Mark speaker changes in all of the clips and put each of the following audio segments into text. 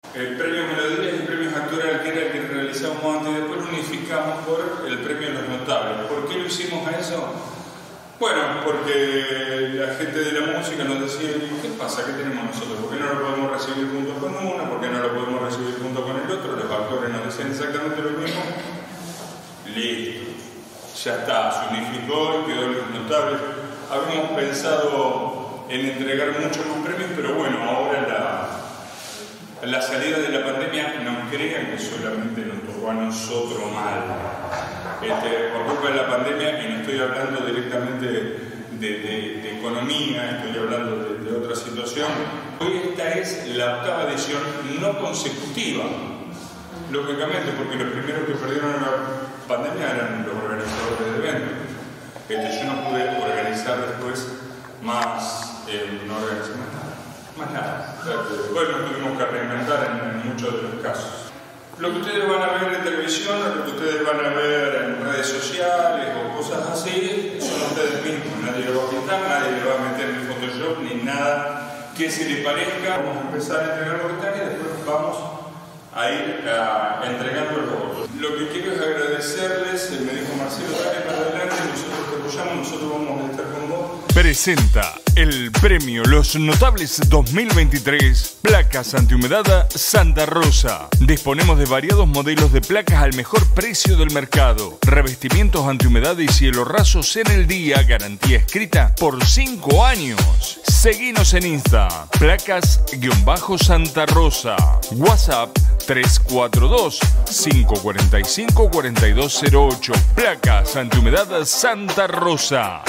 Speaker 1: El premio Melodías y premios Actoral, que era el que realizábamos antes, y después lo unificamos por el premio Los Notables. ¿Por qué lo hicimos a eso? Bueno, porque la gente de la música nos decía, ¿qué pasa? ¿Qué tenemos nosotros? ¿Por qué no lo podemos recibir junto con uno? ¿Por qué no lo podemos recibir junto con el otro? Los actores nos decían exactamente lo mismo. Listo, ya está, se unificó y quedó Los Notables. Habíamos pensado en entregar muchos más premios, pero bueno, ahora la salida de la pandemia, no crean que solamente nos tocó a nosotros mal. Por culpa de la pandemia, y no estoy hablando directamente de economía, estoy hablando de otra situación. Hoy esta es la 8ª edición no consecutiva, lógicamente, porque los primeros que perdieron la pandemia eran los organizadores de eventos. Yo no pude organizar después más, no organizé más nada. Después nos tuvimos que reinventar en muchos de los casos. Lo que ustedes van a ver en televisión, lo que ustedes van a ver en redes sociales o cosas así, son ustedes mismos. Nadie lo va a pintar, nadie le va a meter en Photoshop ni nada que se le parezca. Vamos a empezar a entregar los detalles y después vamos a ir entregando los votos. Lo que quiero es agradecerles, me dijo Marcelo, dale para adelante, nosotros te apoyamos, nosotros vamos a estar con vos.
Speaker 2: Presenta el premio Los Notables 2023, placas antihumedad Santa Rosa. Disponemos de variados modelos de placas al mejor precio del mercado. Revestimientos antihumedad y cielo rasos en el día, garantía escrita por 5 años. Seguinos en Insta, placas-Santa Rosa. WhatsApp 342-545-4208. Placas antihumedad Santa Rosa.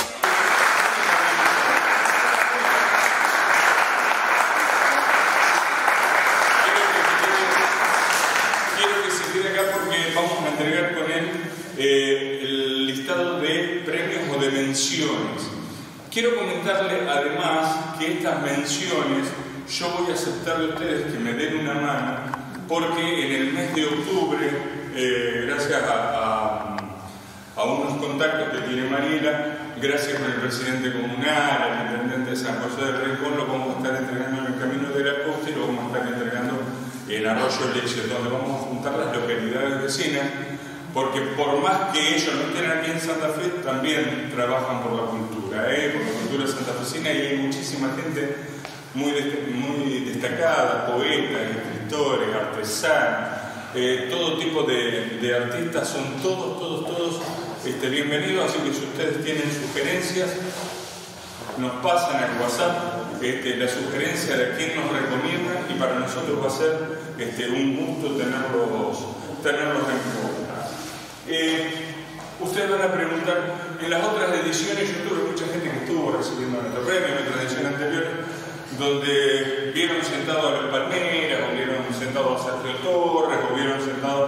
Speaker 1: Vamos a entregar con él el listado de premios o de menciones. Quiero comentarle además que estas menciones yo voy a aceptar de ustedes que me den una mano, porque en el mes de octubre, gracias a unos contactos que tiene Mariela, gracias con el presidente comunal, el intendente de San José del Rincón, lo vamos a estar entregando en el Camino de la Costa y lo vamos a esestar entregando en Arroyo Leche, donde vamos a juntar las localidades vecinas, porque por más que ellos no estén aquí en Santa Fe, también trabajan por la cultura santafesina, y hay muchísima gente muy destacada, poetas, escritores, artesanos, todo tipo de artistas, son todos bienvenidos, así que si ustedes tienen sugerencias, nos pasan al WhatsApp la sugerencia de quién nos recomienda, y para nosotros va a ser un gusto tenerlos en cuenta. Ustedes van a preguntar, en las otras ediciones yo tuve mucha gente que estuvo recibiendo nuestro premio en otra edición anterior, donde vieron sentado a los Palmeras, o vieron sentado a Sergio Torres, o vieron sentado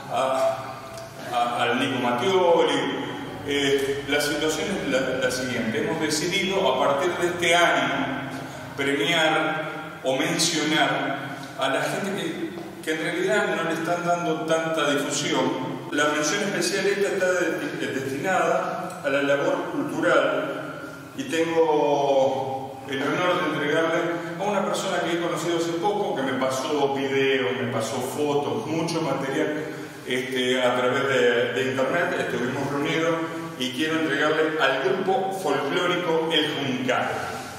Speaker 1: al Nico Mattioli. La situación es la siguiente: hemos decidido a partir de este año premiar o mencionar a la gente que en realidad no le están dando tanta difusión. La mención especial esta está destinada a la labor cultural, y tengo el honor de entregarle a una persona que he conocido hace poco, que me pasó videos, me pasó fotos, mucho material a través de internet. Estuvimos reunidos y quiero entregarle al grupo folclórico El Juncal.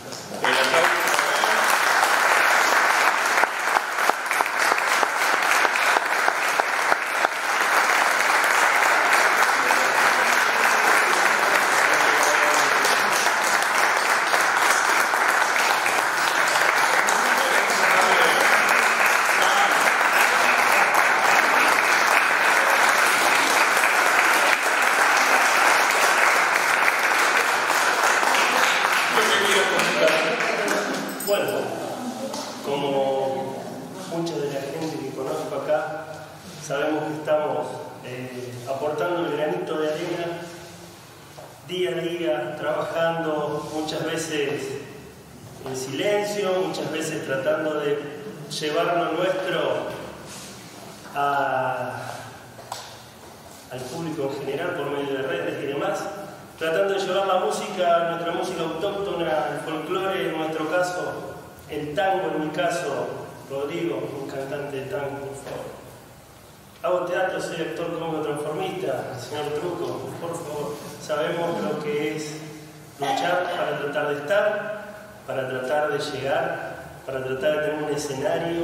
Speaker 3: Bueno, como mucha de la gente que conozco acá, sabemos que estamos aportando el granito de arena día a día, trabajando muchas veces en silencio, muchas veces tratando de llevar lo nuestro al público en general por medio de redes y demás, tratando de llevar la música, nuestra música autóctona, el folclore, en nuestro caso, el tango en mi caso, Rodrigo, un cantante de tango, por favor. Hago teatro, soy actor cómico transformista, señor Truco, por favor. Sabemos lo que es luchar para tratar de estar, para tratar de llegar, para tratar de tener un escenario.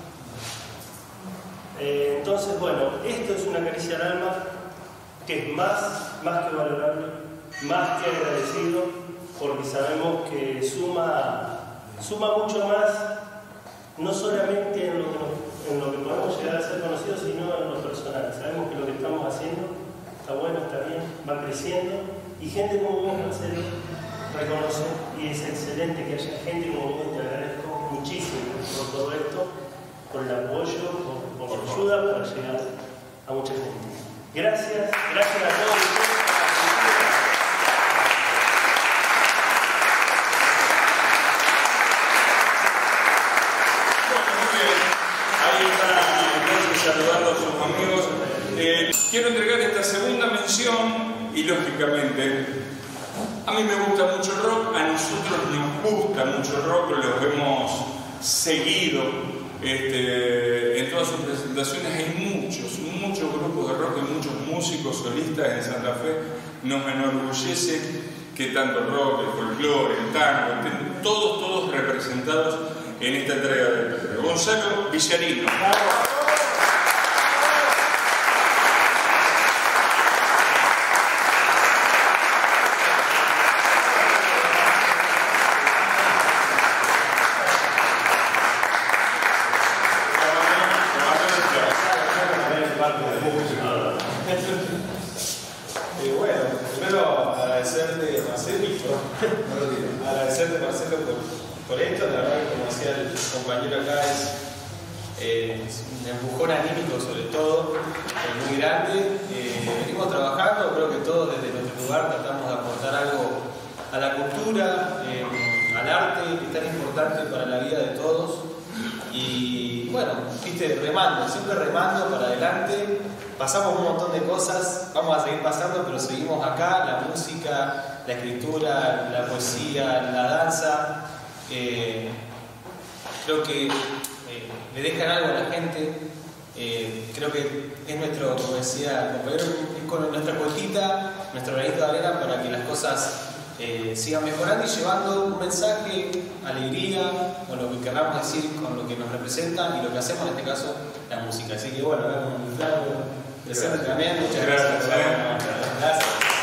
Speaker 3: Entonces, bueno, esto es una caricia al alma que es más que valorable, más que agradecido, porque sabemos que suma mucho más, no solamente en lo que podemos llegar a ser conocidos, sino en lo personal. Sabemos que lo que estamos haciendo está bueno, está bien, va creciendo, y gente como vos, Marcelo, reconoce, y es excelente que haya gente como vos. Te agradezco muchísimo por todo esto, por el apoyo, por la ayuda para llegar a mucha gente. Gracias a todos ustedes.
Speaker 1: Saludando a sus amigos. Quiero entregar esta segunda mención y lógicamente a mí me gusta mucho el rock, a nosotros nos gusta mucho el rock, los hemos seguido en todas sus presentaciones. Hay muchos grupos de rock y muchos músicos solistas en Santa Fe. Nos enorgullece que tanto el rock, el folclore, el tango, estén todos representados en esta entrega del premio. Gonzalo Villarino.
Speaker 4: Por esto, la verdad que como decía el compañero acá, es un empujón anímico sobre todo, muy grande. Venimos trabajando, creo que todos desde nuestro lugar tratamos de aportar algo a la cultura, al arte, que es tan importante para la vida de todos. Y bueno, siempre remando para adelante. Pasamos un montón de cosas, vamos a seguir pasando, pero seguimos acá, la música, la escritura, la poesía, la danza. Creo que le dejan algo a la gente. Creo que es nuestro, como decía el compañero, es con nuestra cuotita, nuestro granito de arena para que las cosas sigan mejorando y llevando un mensaje, alegría, con lo que queramos decir, con lo que nos representa y lo que hacemos en este caso, la música. Así que bueno, acá con el Flavio presente también, muchas gracias. Gracias.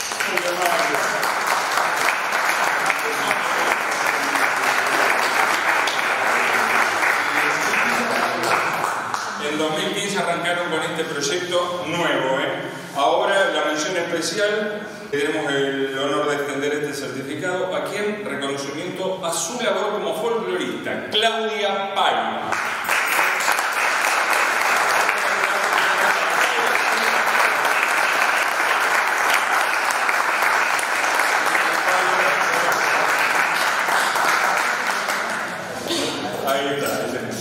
Speaker 1: En 2015 arrancaron con este proyecto nuevo. Ahora la mención especial, tenemos el honor de extender este certificado a quien reconocimiento a su labor como folclorista, Claudia Paiva. Ahí está.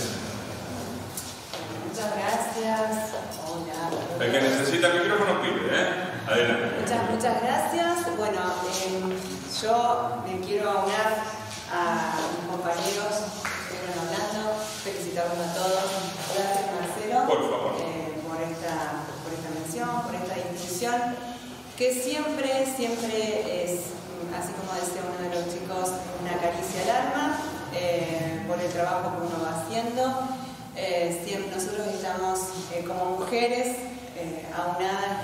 Speaker 1: El que necesita micrófono pide, Adelante.
Speaker 5: Muchas gracias. Bueno, yo me quiero aunar a mis compañeros que están hablando, felicitarlos a todos. Gracias, Marcelo,
Speaker 1: por favor,
Speaker 5: por esta mención, por esta distinción, que siempre es, así como decía uno de los chicos, una caricia al alma, por el trabajo que uno va haciendo. Siempre nosotros estamos como mujeres aunadas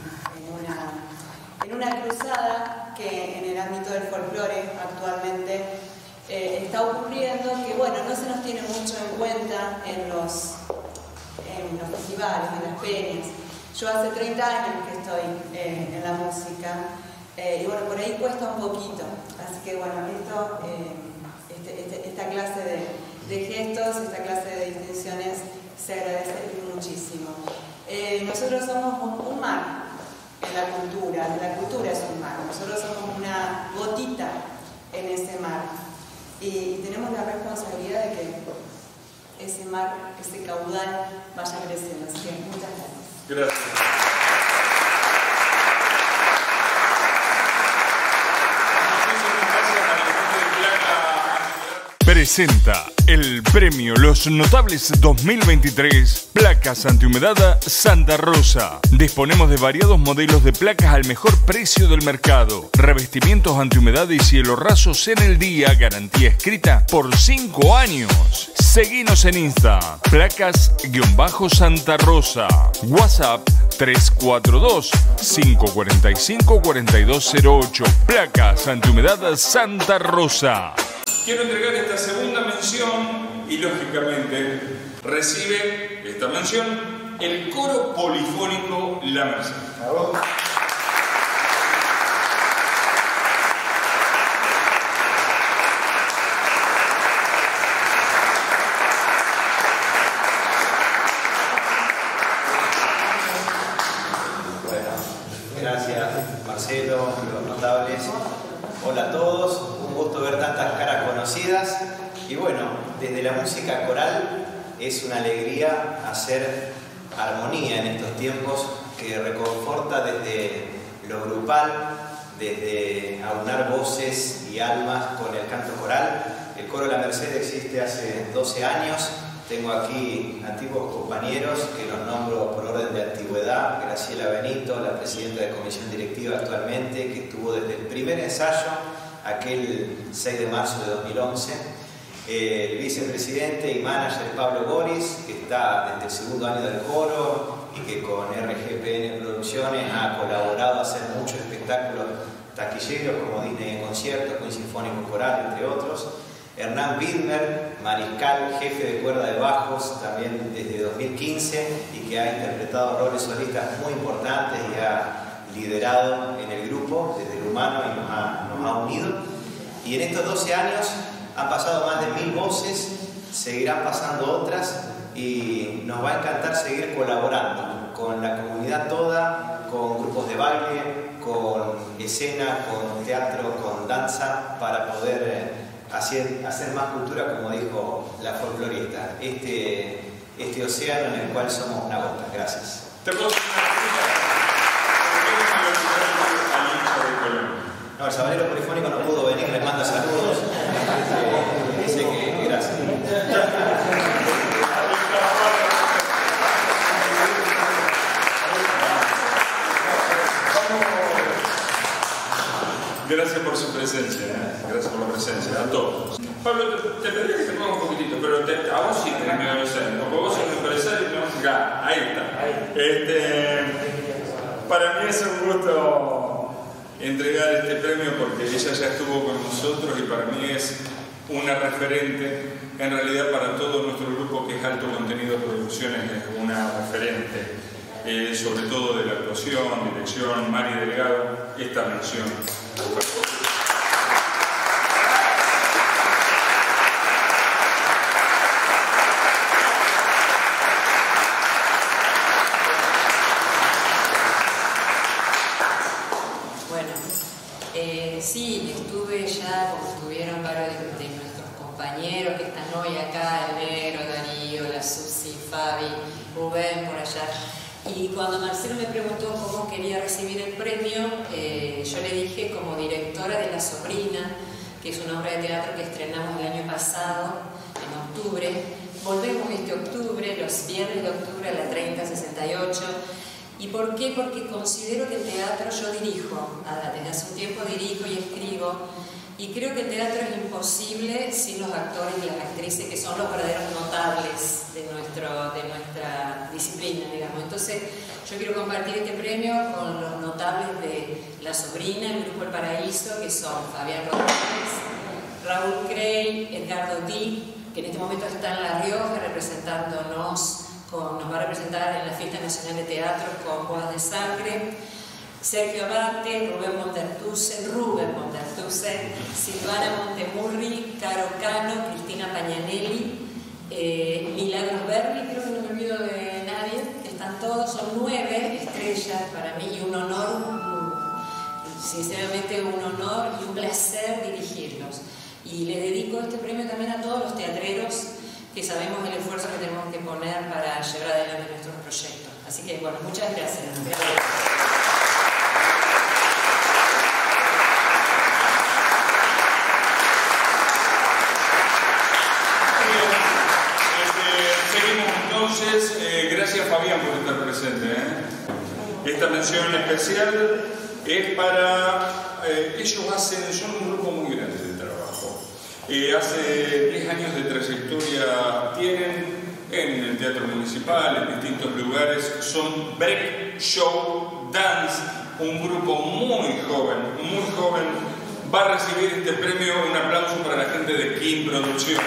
Speaker 5: en una cruzada que en el ámbito del folclore actualmente está ocurriendo, que bueno, no se nos tiene mucho en cuenta en los festivales, en las peñas. Yo hace 30 años que estoy en la música y bueno, por ahí cuesta un poquito, así que bueno, esta clase de gestos, esta clase de distinciones se agradece muchísimo. Nosotros somos un mar en la cultura es un mar, nosotros somos una gotita en ese mar y tenemos la responsabilidad de que ese mar, ese caudal vaya creciendo, así que muchas gracias.
Speaker 1: Gracias.
Speaker 2: presenta el premio Los Notables 2023 Placas Antihumedad Santa Rosa. Disponemos de variados modelos de placas al mejor precio del mercado. Revestimientos antihumedad y cielo rasos en el día, garantía escrita por 5 años. Seguinos en Insta, placas-Santa Rosa. WhatsApp 342-545-4208. Placas Antihumedad Santa Rosa.
Speaker 1: Quiero entregar esta segunda mención y lógicamente recibe esta mención el coro polifónico La Merced.
Speaker 6: ¡Bravo!
Speaker 4: Gracias, Marcelo, los notables. Hola a todos, un gusto ver tantas caras conocidas. Y bueno, desde la música coral es una alegría hacer armonía en estos tiempos que reconforta desde lo grupal, desde aunar voces y almas con el canto coral. El coro La Merced existe hace 12 años. Tengo aquí antiguos compañeros que los nombro por orden de antigüedad. Graciela Benito, la presidenta de comisión directiva actualmente, que estuvo desde el primer ensayo, aquel 6 de marzo de 2011. El vicepresidente y manager Pablo Boris, que está desde el segundo año del coro y que con RGPN Producciones ha colaborado a hacer muchos espectáculos taquilleros como Disney en conciertos, con Sinfónico Coral, entre otros. Hernán Widmer, mariscal, jefe de cuerda de bajos, también desde 2015 y que ha interpretado roles solistas muy importantes y ha liderado en el grupo desde el humano y nos ha unido. Y en estos 12 años han pasado más de 1000 voces, seguirán pasando otras y nos va a encantar seguir colaborando con la comunidad toda, con grupos de baile, con escena, con teatro, con danza, para poder hacer más cultura, como dijo la folclorista, este océano en el cual somos una gota. Gracias. No, el sabalero polifónico no pudo venir, les manda saludos. Dice que gracias.
Speaker 1: Gracias por su presencia, gracias por la presencia, a todos. Pablo, te pediría que te pongas un poquitito, pero a vos sí tenés que avisar, porque vos sos un empresario y no acá, ahí está. Para mí es un gusto entregar este premio porque ella ya estuvo con nosotros y para mí es una referente, en realidad para todo nuestro grupo que es Alto Contenido Producciones es una referente, sobre todo de la actuación, dirección, Mari Delgado, esta mención.
Speaker 7: Sí, estuve ya, como estuvieron varios de nuestros compañeros que están hoy acá, el Negro, Darío, la Susi, Fabi, Rubén por allá. Y cuando Marcelo me preguntó cómo quería recibir el premio, yo le dije como directora de La Sobrina, que es una obra de teatro que estrenamos el año pasado, en octubre. Volvemos este octubre, los viernes de octubre a la 3068. ¿Y por qué? Porque considero que el teatro yo dirijo, desde hace un tiempo dirijo y escribo, y creo que el teatro es imposible sin los actores y las actrices que son los verdaderos notables de nuestra disciplina, digamos. Entonces yo quiero compartir este premio con los notables de La Sobrina, el Grupo El Paraíso, que son Fabián Rodríguez, Raúl Crey, Edgardo Di, que en este momento está en La Rioja representándonos, nos va a representar en la Fiesta Nacional de Teatro con Bodas de Sangre, Sergio Abate, Rubén Montertuce, Silvana Montemurri, Caro Cano, Cristina Pañanelli, Milagros Berri, creo que no me olvido de nadie, están todos, son 9 estrellas para mí y un honor, sinceramente un honor y un placer dirigirlos. Y le dedico este premio también a todos los teatreros que sabemos el esfuerzo que tenemos que poner para llevar adelante nuestros proyectos. Así que, bueno, muchas gracias.
Speaker 1: gracias Fabián por estar presente. Esta mención especial es para... ellos son un grupo muy grande de trabajo. Hace 10 años de trayectoria tienen en el Teatro Municipal, en distintos lugares. Son Break Show Dance, un grupo muy joven, va a recibir este premio. Un aplauso para la gente de Kim Producción.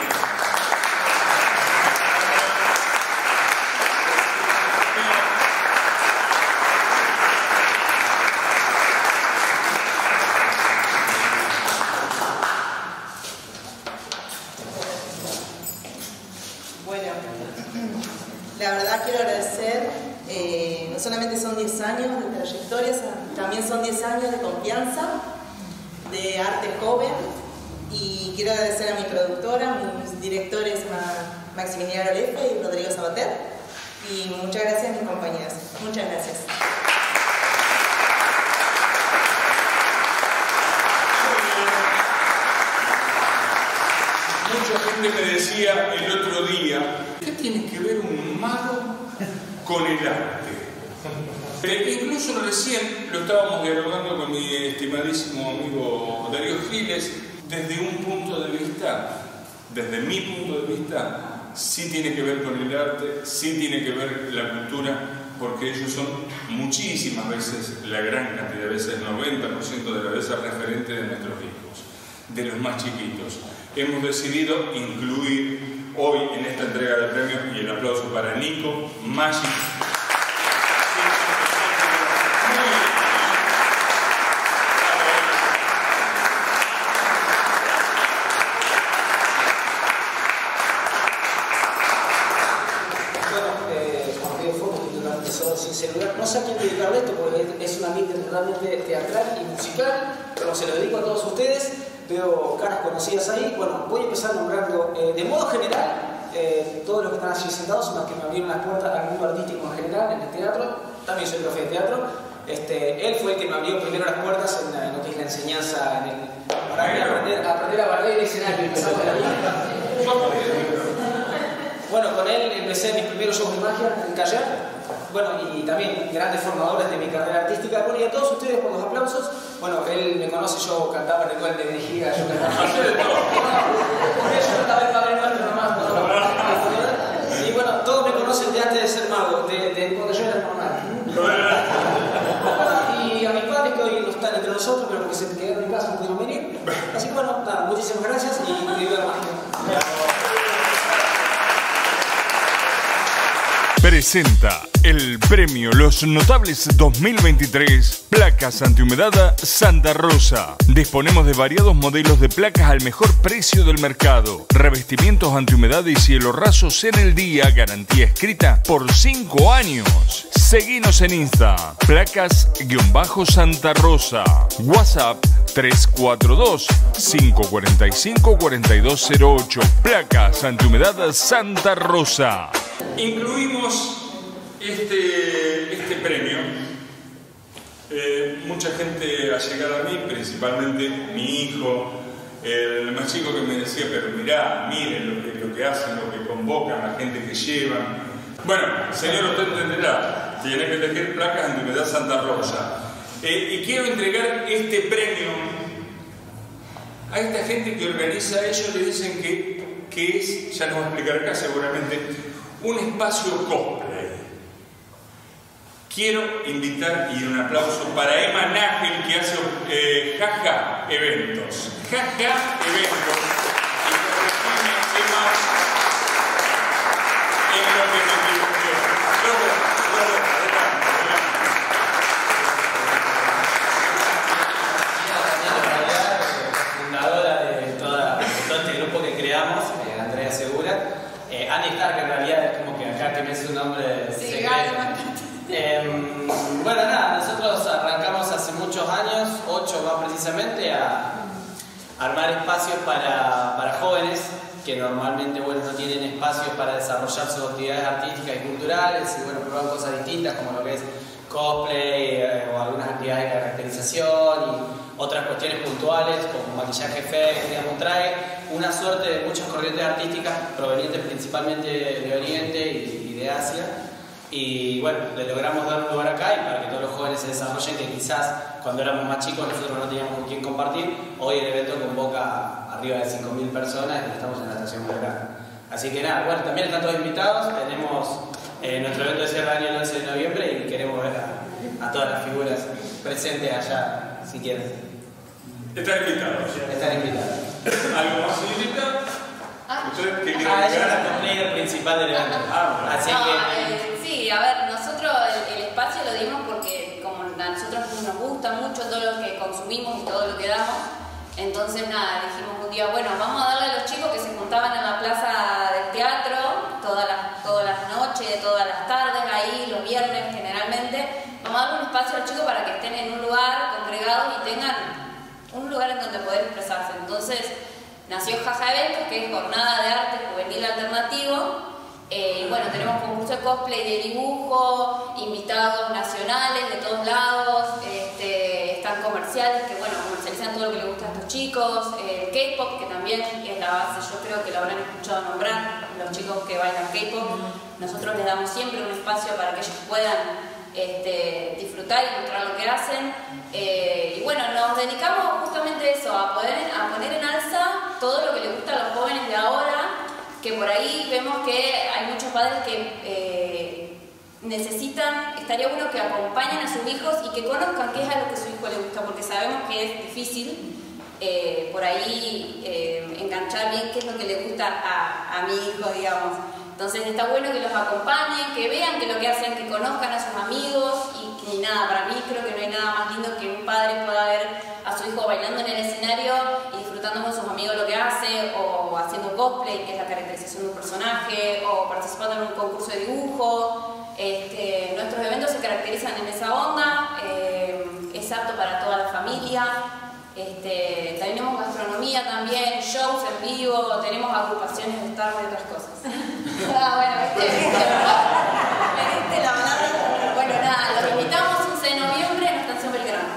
Speaker 5: Bueno, la verdad quiero agradecer, no solamente son 10 años de trayectoria, también son 10 años de confianza, de arte joven, y quiero agradecer a mi productora, mis directores Maximiliano Lefe y Rodrigo Sabater, y muchas gracias a mis compañeras. Muchas gracias.
Speaker 1: Mucha gente me decía el otro día, ¿qué tiene que ver un mago con el arte? Incluso recién lo estábamos dialogando con mi estimadísimo amigo Darío Giles. Desde un punto de vista, desde mi punto de vista, sí tiene que ver con el arte, sí tiene que ver la cultura, porque ellos son muchísimas veces, la gran cantidad de veces, 90% de las veces, referente de nuestros hijos, de los más chiquitos. Hemos decidido incluir hoy en esta entrega del premio, y el aplauso para Nico, Maggi.
Speaker 6: No sé a quién dedicarle esto porque es un ambiente realmente teatral y musical, pero se lo dedico a todos ustedes. Veo caras conocidas ahí. Bueno, voy a empezar nombrando de modo general. Todos los que están allí sentados son los que me abrieron las puertas al mundo artístico en general, en el teatro. También soy profe de teatro. Él fue el que me abrió primero las puertas en lo que es la enseñanza, para aprender a bailar el escenario. Bueno, con él empecé mis primeros shows de magia en Callar. Bueno, y también grandes formadores de mi carrera artística. Bueno, y a todos ustedes por los aplausos. Bueno, él me conoce, yo cantaba en el cual de Venejiga, yo cantaba. Yo cantaba el Padre Nuestro nomás. Y bueno, todos me conocen de antes de ser mago, de cuando yo era normal. Y a mis padres que hoy no están entre nosotros, pero porque se quedaron en casa, no pudieron venir. Así que bueno, nada, muchísimas gracias y viva la magia.
Speaker 2: Presenta el premio Los Notables 2023, Placas Antihumedad Santa Rosa. Disponemos de variados modelos de placas al mejor precio del mercado. Revestimientos antihumedad y cielo rasos en el día, garantía escrita por 5 años. Seguinos en Insta, placas-Santa Rosa. WhatsApp 342-545-4208. Placas Antihumedad Santa Rosa.
Speaker 1: Incluimos este premio. Mucha gente ha llegado a mí, principalmente mi hijo, el más chico, que me decía, pero mirá, miren lo que hacen, lo que convocan, la gente que llevan. Bueno, señor, usted entenderá, tiene que elegir Placas Antihumedad Santa Rosa. Y quiero entregar este premio a esta gente que organiza. Ellos le dicen que es, ya nos va a explicar acá seguramente, un espacio cosplay. Quiero invitar, y un aplauso para Emma Nágel, que hace Jaja Eventos. Jaja Eventos. Y que recibe Emma en lo que me equivoqué.
Speaker 4: Fundadora de todo este grupo que creamos, Andrea Segura. Annie Stark, en realidad es como que acá que me es un nombre secreto. Bueno, nada, nosotros arrancamos hace muchos años, 8 más precisamente, a armar espacios para jóvenes que normalmente, bueno, no tienen espacios para desarrollar sus actividades artísticas y culturales, y bueno, probar cosas distintas como lo que es cosplay o algunas actividades de caracterización y otras cuestiones puntuales como maquillaje fake, digamos, trae una suerte de muchas corrientes artísticas provenientes principalmente de Oriente y de Asia.
Speaker 6: Y bueno, le logramos dar un lugar acá y para que todos los jóvenes se desarrollen, que quizás cuando éramos más chicos nosotros no teníamos con quién compartir. Hoy el evento convoca arriba de 5.000 personas y estamos en la estación Belgrano. Así que nada, bueno, también están todos invitados. Tenemos nuestro evento de cierre de año el 11 de noviembre y queremos ver a todas las figuras presentes allá, si quieren.
Speaker 1: Están invitados.
Speaker 6: Están invitados.
Speaker 1: ¿Algo más, señorita? ¿Ustedes qué quieren
Speaker 6: Ella es
Speaker 1: agregar?
Speaker 6: la player principal del evento. Así que...
Speaker 7: sí, a ver, nosotros el espacio lo dimos porque como a nosotros nos gusta mucho todo lo que consumimos y todo lo que damos, entonces nada, dijimos un día, bueno, vamos a darle a los chicos que se juntaban en la plaza del teatro todas las noches, todas las tardes, ahí los viernes generalmente, vamos a darle un espacio a los chicos para que estén en un lugar congregados y tengan un lugar en donde poder expresarse. Entonces nació Jaja Eventos, que es jornada de arte juvenil alternativo. Y bueno, tenemos concurso de cosplay, de dibujo, invitados nacionales de todos lados, están comerciales que bueno, comercializan todo lo que les gusta a estos chicos, K-pop, que también es la base, yo creo que lo habrán escuchado nombrar, los chicos que bailan K-pop, nosotros les damos siempre un espacio para que ellos puedan disfrutar y mostrar lo que hacen. Y bueno, nos dedicamos justamente a eso, a poner en alza todo lo que les gusta a los jóvenes de ahora, que por ahí vemos que hay muchos padres que necesitan, estaría bueno que acompañen a sus hijos y que conozcan qué es a lo que a su hijo le gusta, porque sabemos que es difícil por ahí enganchar bien qué es lo que le gusta a mi hijo, digamos. Entonces está bueno que los acompañen, que vean que lo que hacen, que conozcan a sus amigos y nada, para mí creo que no hay nada más lindo que un padre pueda ver a su hijo bailando en el escenario y disfrutando con sus amigos lo que hace, o haciendo cosplay, que es la caracterización de un personaje, o participando en un concurso de dibujo. Nuestros eventos se caracterizan en esa onda, es apto para toda la familia. Tenemos gastronomía también, shows en vivo, tenemos agrupaciones de Star Wars y otras cosas. Bueno, me diste la palabra. Bueno, nada, los invitamos 11 de noviembre en la estación Belgrano.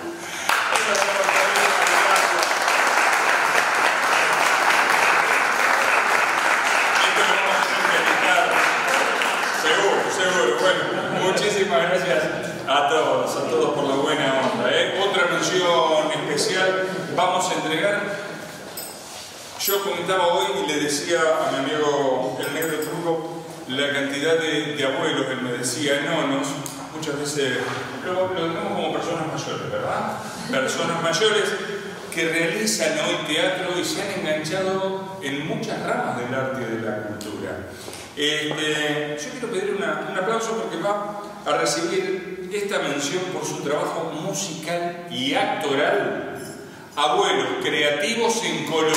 Speaker 1: Seguro. Bueno, muchísimas gracias a todos por la buena onda. Otra mención especial vamos a entregar. Yo comentaba hoy y le decía a mi amigo el Negro Truco la cantidad de abuelos, él me decía, nonos, muchas veces lo tenemos como personas mayores, ¿verdad? Personas mayores que realizan hoy teatro y se han enganchado en muchas ramas del arte y de la cultura. Yo quiero pedir un aplauso porque va a recibir esta mención por su trabajo musical y actoral. Abuelos creativos en color.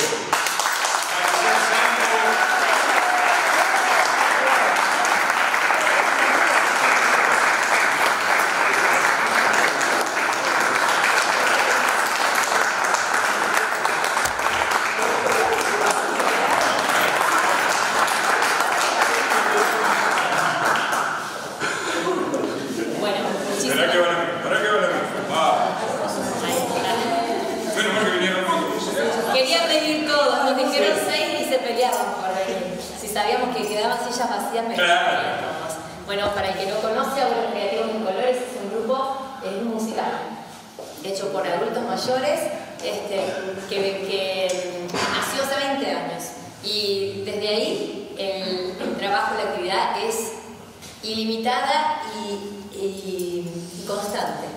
Speaker 7: Bueno, para el que no conoce, Abuelos Creativos en Colores es un grupo musical hecho por adultos mayores que nació hace 20 años y desde ahí el trabajo, la actividad es ilimitada y constante.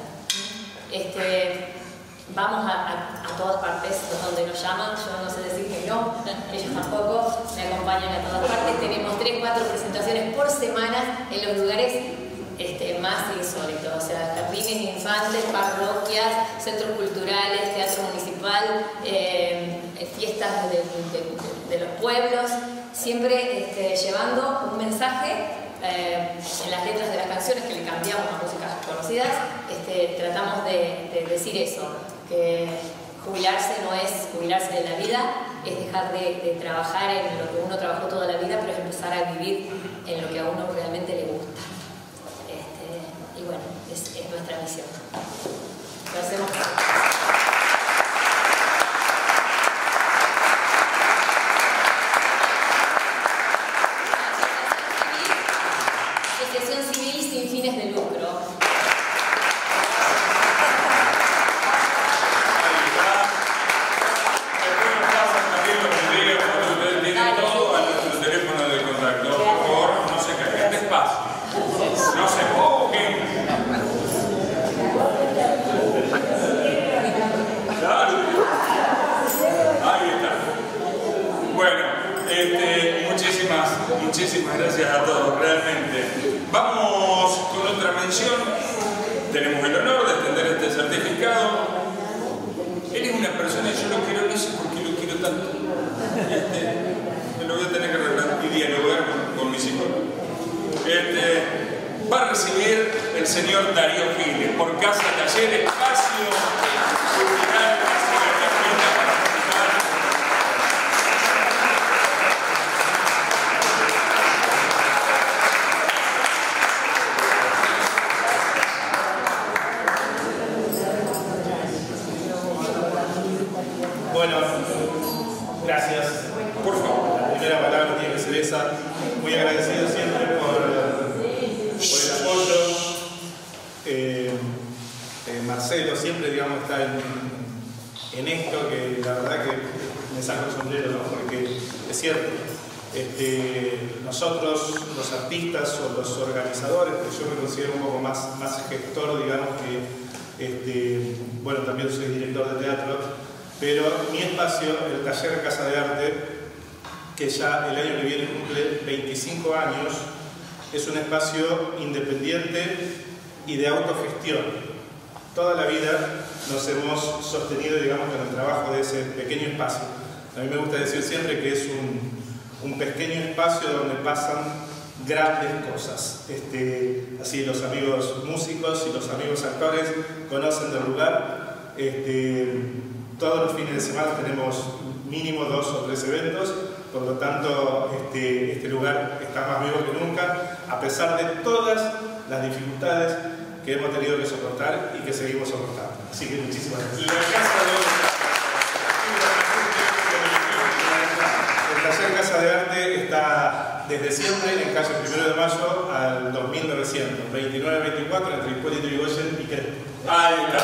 Speaker 7: Vamos a todas partes donde nos llaman, yo no sé decir que no, ellos tampoco, me acompañan a todas partes. Tenemos 3-4 presentaciones por semana en los lugares más insólitos, o sea, jardines infantes, parroquias, centros culturales, teatro municipal, fiestas de los pueblos, siempre llevando un mensaje. En las letras de las canciones que le cambiamos a músicas conocidas, tratamos de decir eso, que jubilarse no es jubilarse de la vida, es dejar de trabajar en lo que uno trabajó toda la vida, pero es empezar a vivir en lo que a uno realmente le gusta. Y bueno, es nuestra misión. Lo hacemos.
Speaker 1: No se mojen. Claro. Ahí está. Bueno, muchísimas gracias a todos, realmente. Vamos con otra mención. Tenemos el honor de extender este certificado. Él es una persona y yo lo quiero, no sé por qué lo quiero tanto. Me lo voy a tener que arreglar y dialogar con mi psicólogo. Va a recibir el señor Darío Giles por Casa Taller Espacio Cultural.
Speaker 8: Bueno, gracias.
Speaker 1: Por favor.
Speaker 8: La primera palabra tiene que ser esa. Muy agradecido siempre por el apoyo. Marcelo siempre, digamos, está en esto, que la verdad que me saco el sombrero, ¿no? Porque es cierto. Nosotros, los artistas o los organizadores, que yo me considero un poco más gestor, digamos, que bueno, también soy director de teatro. Pero mi espacio, el Taller Casa de Arte, que ya el año que viene cumple 25 años, es un espacio independiente y de autogestión. Toda la vida nos hemos sostenido, digamos, con el trabajo de ese pequeño espacio. A mí me gusta decir siempre que es un pequeño espacio donde pasan grandes cosas. Así los amigos músicos y los amigos actores conocen del lugar. Todos los fines de semana tenemos mínimo 2 o 3 eventos, por lo tanto este lugar está más vivo que nunca, a pesar de todas las dificultades que hemos tenido que soportar y que seguimos soportando. Así que muchísimas gracias. El Taller Casa de Arte está desde siempre en calle 1 de Mayo al 2900, 29-24 entre Hipólito Yrigoyen y Crespo.
Speaker 1: Ahí está.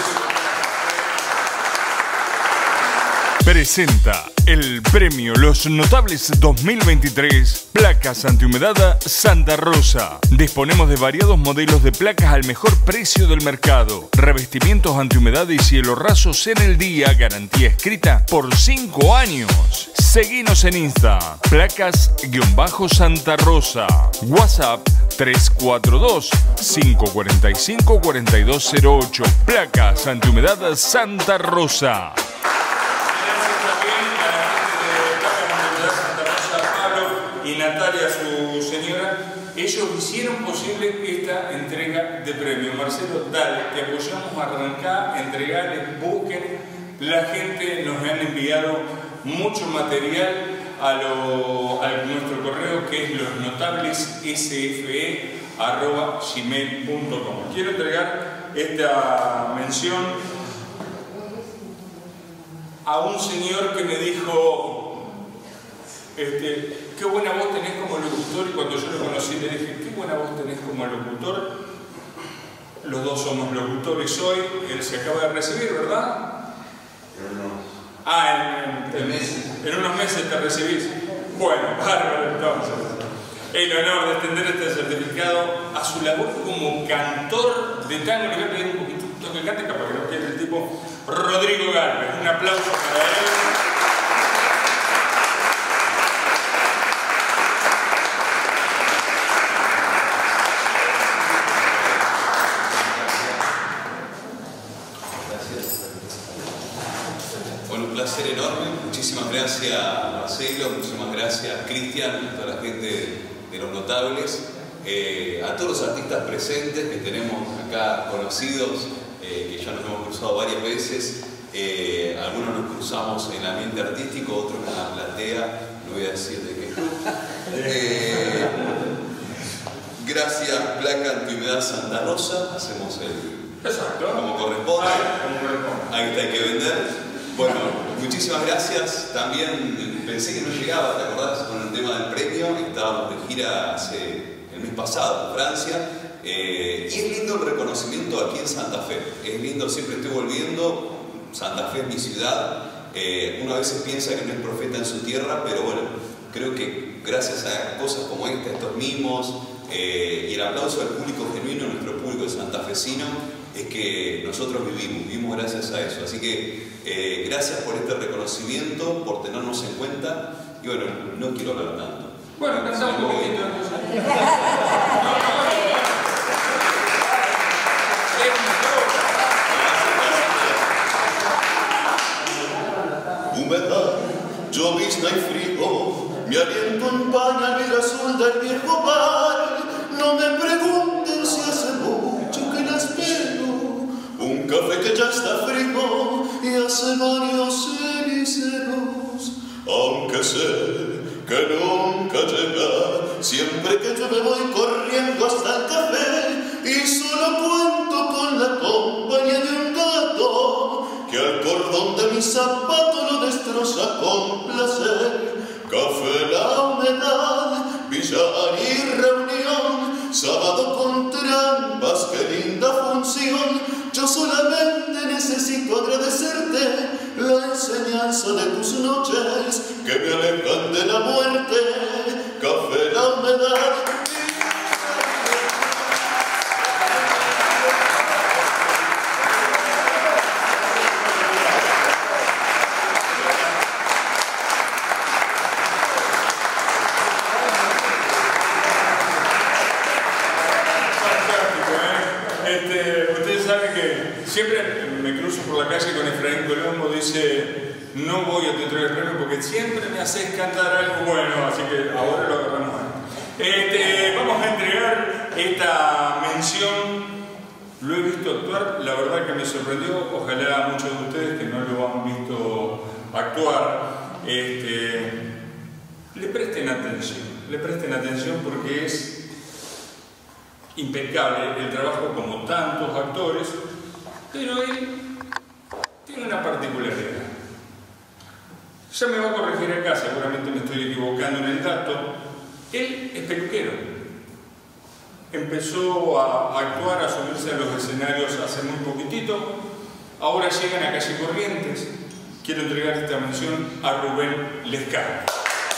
Speaker 2: Presenta el premio Los Notables 2023, placas antihumedad Santa Rosa. Disponemos de variados modelos de placas al mejor precio del mercado. Revestimientos antihumedad y cielo rasos en el día, garantía escrita por 5 años. Seguinos en Insta, placas-Santa Rosa. WhatsApp 342-545-4208. Placas antihumedad Santa Rosa.
Speaker 1: Y Natalia, su señora, ellos hicieron posible esta entrega de premios. Marcelo, dale, te apoyamos, arrancá, entregales, busquen. La gente nos han enviado mucho material a nuestro correo, que es losnotablessfe@gmail.com. Quiero entregar esta mención a un señor que me dijo: qué buena voz tenés como locutor, y cuando yo lo conocí le dije: qué buena voz tenés como locutor. Los dos somos locutores hoy. Él se acaba de recibir, ¿verdad? En unos meses te recibís. Bueno, bárbaro, entonces. El honor de extender este certificado a su labor como cantor de tango. Le voy a pedir un poquito que cante, capaz que no quiere el tipo. Rodrigo Galvez. Un aplauso para él.
Speaker 9: Bueno, un placer enorme. Muchísimas gracias Marcelo, muchísimas gracias Cristian, a toda la gente de Los Notables, a todos los artistas presentes que tenemos acá conocidos, que ya nos hemos cruzado varias veces. Algunos nos cruzamos en el ambiente artístico, otros en la platea, no voy a decir de qué. Gracias Placa Antihumedad Santa Rosa, hacemos como corresponde. Ahí está, hay que vender. Bueno, muchísimas gracias. También pensé que no llegaba, ¿te acordás? Con el tema del premio. Estábamos de gira el mes pasado en Francia. Y es lindo el reconocimiento aquí en Santa Fe. Es lindo, siempre estoy volviendo. Santa Fe es mi ciudad. Uno a veces piensa que no es profeta en su tierra, pero bueno, creo que gracias a cosas como esta, estos mimos, y el aplauso al público genuino, nuestro público santafesino, es que nosotros vivimos gracias a eso. Así que gracias por este reconocimiento, por tenernos en cuenta, y bueno, no quiero hablar tanto.
Speaker 1: Bueno, cantamos un poquito.
Speaker 10: Humedad, llovizna y frío, mi aliento empaña el azul del viejo bar. No me pregunten si hace mucho que la espero, un café que ya está frío y hace varios ceniceros. Aunque sé que nunca llega, siempre que yo me voy corriendo hasta el café y solo cuento con la compañía de un gato que al cordón de mi zapato lo destroza con placer. Café, la humedad, billar y reunión, sábado con trampas, qué linda función. Yo solamente necesito agradecerte la enseñanza de tus noches que me alejan de la muerte. Café, la humedad.
Speaker 1: Siempre me cruzo por la calle con Efraín Colombo, dice, no voy a te entregar el premio porque siempre me haces cantar algo bueno, así que ahora lo agarramos. Vamos a entregar esta mención, lo he visto actuar, la verdad que me sorprendió, ojalá muchos de ustedes que no lo han visto actuar, le presten atención porque es impecable el trabajo como tantos actores. Pero él tiene una particularidad. Ya me va a corregir acá, seguramente me estoy equivocando en el dato. Él es peluquero. Empezó a actuar, a subirse a los escenarios hace muy poquitito. Ahora llegan a Calle Corrientes. Quiero entregar esta mención a Rubén Lescano.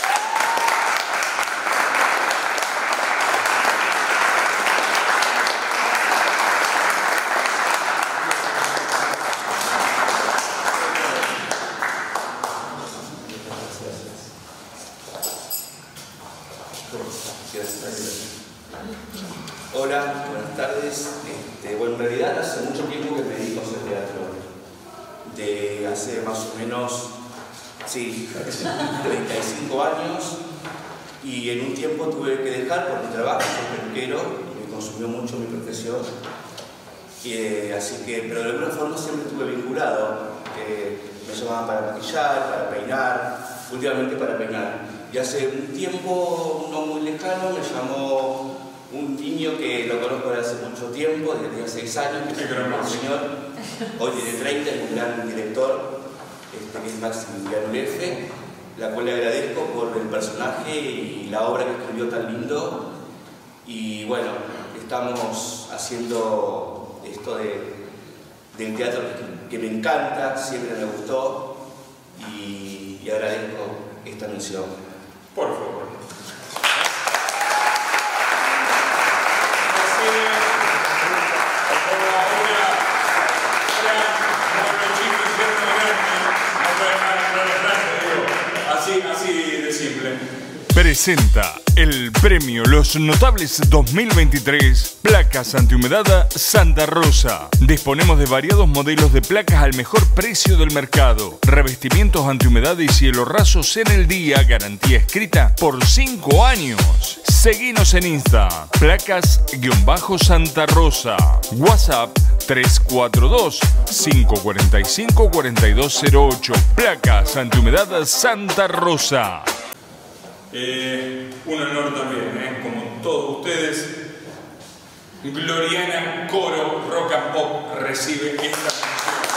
Speaker 11: Hola, buenas tardes. Bueno, en realidad hace mucho tiempo que me dedico a hacer teatro. De hace más o menos, sí, 35 años. Y en un tiempo tuve que dejar por mi trabajo, soy peluquero, y me consumió mucho mi profesión. Así que, pero de alguna forma siempre estuve vinculado. Me llamaban para maquillar, para peinar, últimamente para peinar. Y hace un tiempo, no muy lejano, me llamó un niño que lo conozco desde hace mucho tiempo, desde tenía 6 años, que es un señor, hoy tiene 30, es un gran director, que es Maximiliano Lefe, la cual le agradezco por el personaje y la obra que escribió tan lindo. Y bueno, estamos haciendo esto del teatro que me encanta, siempre me gustó, y agradezco esta mención.
Speaker 1: Por favor. Así de simple.
Speaker 2: Presenta el premio Los Notables 2023, Placas Antihumedad Santa Rosa. Disponemos de variados modelos de placas al mejor precio del mercado. Revestimientos antihumedad y cielo rasos en el día, garantía escrita por 5 años. Seguinos en Insta, placas-Santa Rosa. WhatsApp 342-545-4208. Placas Antihumedad Santa Rosa.
Speaker 1: Un honor también, como todos ustedes, Gloriana Coro Rock and Pop recibe esta mención.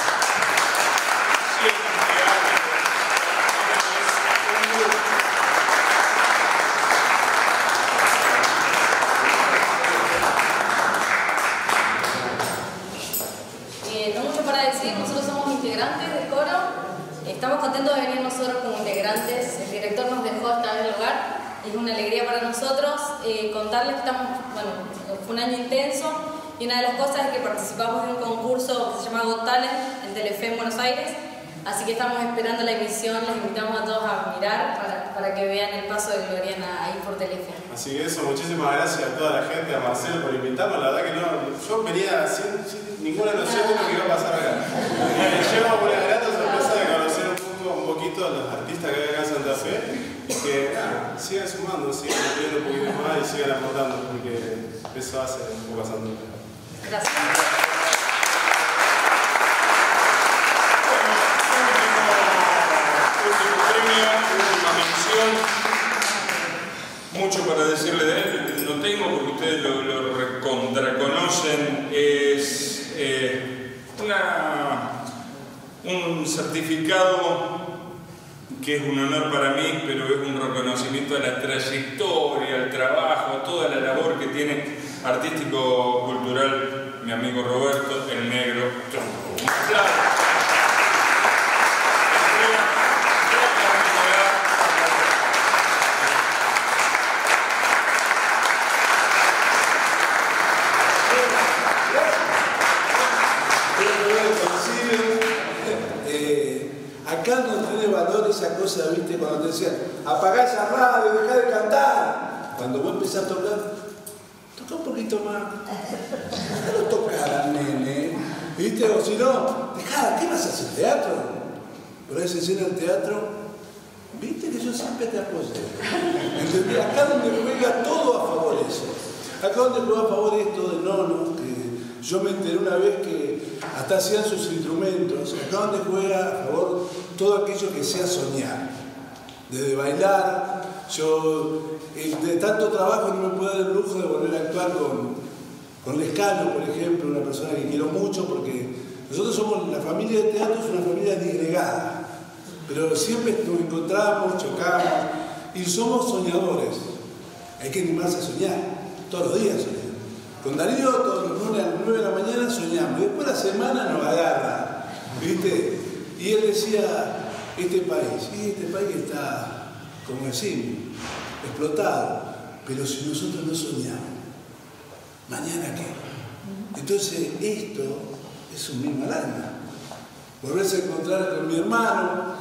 Speaker 12: No mucho para decir, nosotros somos integrantes del coro. Estamos contentos de venir nosotros como integrantes. El director nos dejó esta vez el lugar. Es una alegría para nosotros contarles que estamos bueno, fue un año intenso y una de las cosas es que participamos de un concurso que se llama Got Talent en Telefe en Buenos Aires, así que estamos esperando la emisión, les invitamos a todos a mirar para que vean el paso de Gloriana ahí por Telefe.
Speaker 8: Así que eso, muchísimas gracias a toda la gente, a Marcelo por invitarnos, la verdad que no, yo venía sin ninguna noción de lo que iba a pasar acá. Me llevo una grata sorpresa de conocer un poquito a los artistas que hay acá en Santa Fe y que nada, sigan sumando, sigan aprendiendo un poquito más y sigan aportando, porque eso hace un poco Santa Fe.
Speaker 12: Gracias.
Speaker 1: Última mención. Mucho para decirle de él, no tengo porque ustedes lo recontraconocen. Es un certificado que es un honor para mí, pero es un reconocimiento a la trayectoria, al trabajo, a toda la labor que tiene artístico-cultural mi amigo Roberto, el Negro.
Speaker 13: Acá no tiene valor esa cosa, viste, cuando te decían apagá esa radio, dejá de cantar. Cuando vos empezás a tocar, toca un poquito más. Déjalo tocar al nene, viste, o si no, dejá, ¿qué vas a hacer? ¿Teatro? Por ahí se llena el teatro, viste que yo siempre te apoyé. ¿Entendés? Acá donde juega todo a favor de eso. Acá donde juega a favor esto de Nono, que yo me enteré una vez que hasta hacían sus instrumentos. Acá donde juega a favor todo aquello que sea soñar. Desde bailar, yo de tanto trabajo no me puedo dar el lujo de volver a actuar con Lescano, por ejemplo, una persona que quiero mucho porque nosotros somos, la familia de teatro es una familia disgregada, pero siempre nos encontramos, chocamos y somos soñadores. Hay que animarse a soñar, todos los días soñar. Con Darío todos los lunes a las 9 de la mañana soñamos y después la semana nos agarra, ¿viste? Y él decía, este país está, como decimos, explotado, pero si nosotros no soñamos, ¿mañana qué? Entonces esto es un mismo alma. Volverse a encontrar con mi hermano,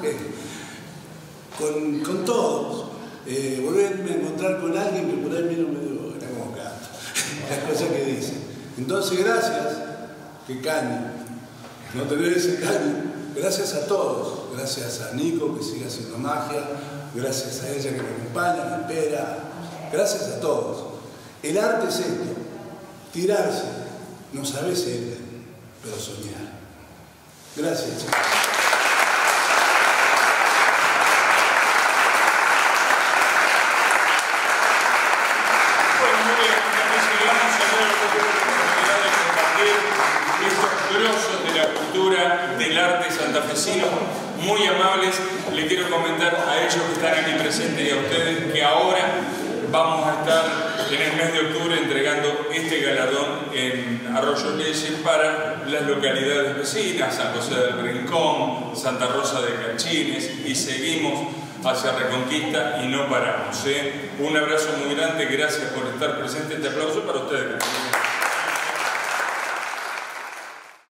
Speaker 13: con todos, volverme a encontrar con alguien que por ahí medio era como gato, las cosas que dicen. Entonces gracias, que caño, no tener ese caño. Gracias a todos, gracias a Nico que sigue haciendo magia, gracias a ella que me acompaña, me espera, gracias a todos. El arte es esto, tirarse, no sabes ser, pero soñar. Gracias, chicos.
Speaker 1: Del arte santafesino, muy amables. Le quiero comentar a ellos que están aquí presentes y a ustedes que ahora vamos a estar en el mes de octubre entregando este galardón en Arroyo Leyes para las localidades vecinas, San José del Rincón, Santa Rosa de Cachines, y seguimos hacia Reconquista y no paramos. Un abrazo muy grande, gracias por estar presente. Este aplauso para ustedes.